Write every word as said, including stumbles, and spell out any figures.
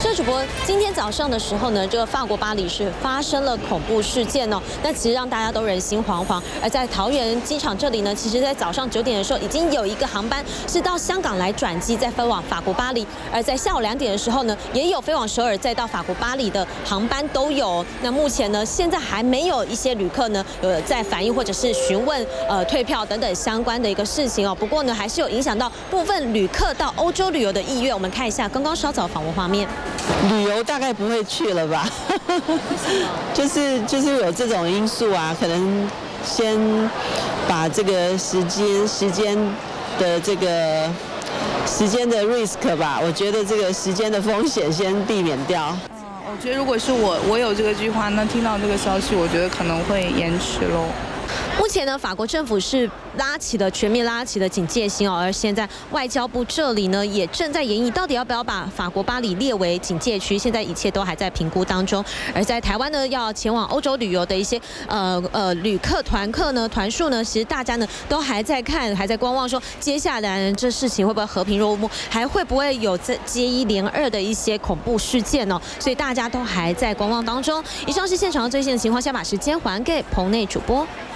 这主播今天早上的时候呢，这个法国巴黎是发生了恐怖事件哦，那其实让大家都人心惶惶。而在桃园机场这里呢，其实在早上九点的时候，已经有一个航班是到香港来转机，再飞往法国巴黎。而在下午两点的时候呢，也有飞往首尔再到法国巴黎的航班都有。那目前呢，现在还没有一些旅客呢有在反映或者是询问呃退票等等相关的一个事情哦。不过呢，还是有影响到部分旅客到欧洲旅游的意愿。我们看一下刚刚稍早访问画面。 旅游大概不会去了吧？就是就是有这种因素啊，可能先把这个时间时间的这个时间的 risk 吧，我觉得这个时间的风险先避免掉。 嗯，我觉得如果是我我有这个计划，那听到这个消息，我觉得可能会延迟喽。 目前呢，法国政府是拉起了全面拉起了警戒心哦，而现在外交部这里呢也正在研议，到底要不要把法国巴黎列为警戒区？现在一切都还在评估当中。而在台湾呢，要前往欧洲旅游的一些呃呃旅客团客呢团数呢，其实大家呢都还在看，还在观望，说接下来这事情会不会和平落幕，还会不会有这接一连二的一些恐怖事件哦？所以大家都还在观望当中。以上是现场的最新的情况，先把时间还给棚内主播。